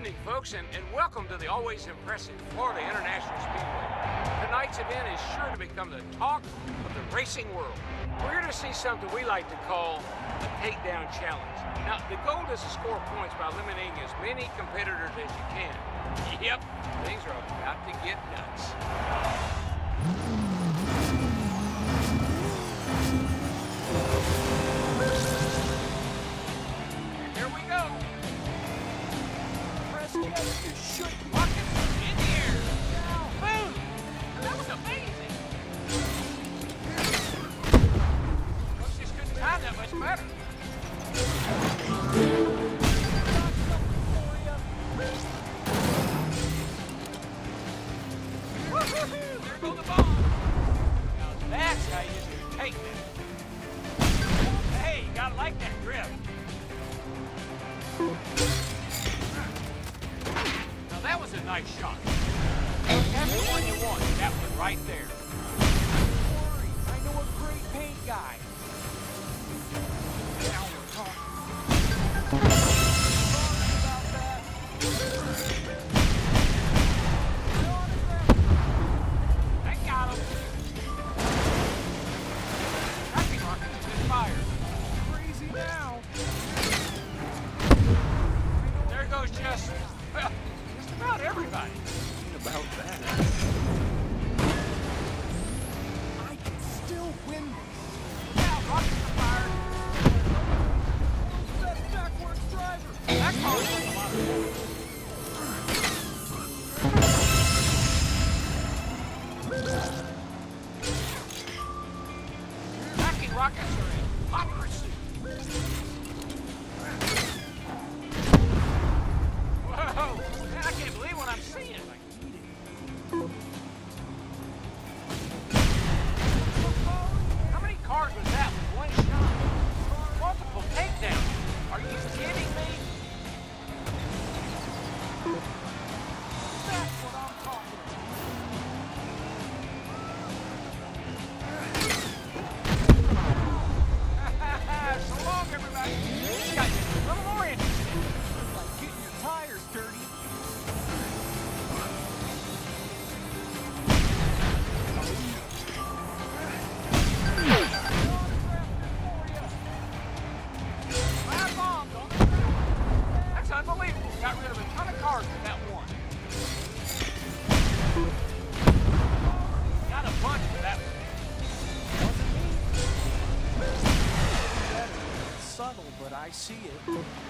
evening, folks, and welcome to the always impressive Florida International Speedway. Tonight's event is sure to become the talk of the racing world. We're here to see something we like to call a takedown challenge. Now, the goal is to score points by eliminating as many competitors as you can. Yep, things are about to get nuts. Here we go. Press together, you should rocket in the air. Boom! That was amazing. Folks just couldn't time that much better. There goes the ball. Now that's how you do take that. Hey, you gotta like that grip. Now that was a nice shot. That's the one you want. That one right there. Don't worry, I know a great paint guy. Now we're talking. Just about everybody. About that. I can still win this. Now, rockets are fired. Best backwards driver. That car is a lot of points. Backing rockets are in hot pursuit. Whoa! Man, I can't believe what I'm seeing. How many cars was that with one shot? Multiple takedowns. Are you kidding me? That's what I'm talking about. So long, everybody. This guy's a little more interesting. Like getting your tires dirty. That's unbelievable. Got rid of a ton of cars with that one. Got a bunch with that one. Wasn't me. Subtle, but I see it.